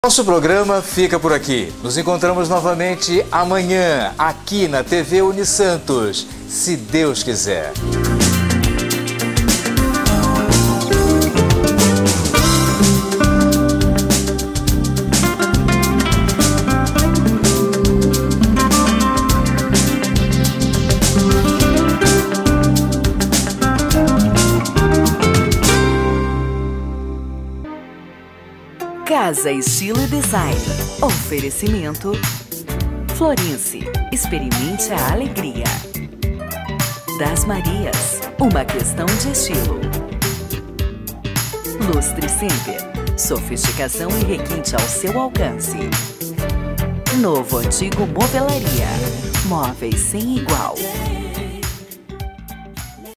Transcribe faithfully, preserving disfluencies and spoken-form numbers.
Nosso programa fica por aqui. Nos encontramos novamente amanhã, aqui na T V Unisantos, se Deus quiser. Casa Estilo Design. Oferecimento Florense. Experimente a alegria. Das Marias. Uma questão de estilo. Lustre Center. Sofisticação e requinte ao seu alcance. Novo Antigo Movelaria. Móveis sem igual.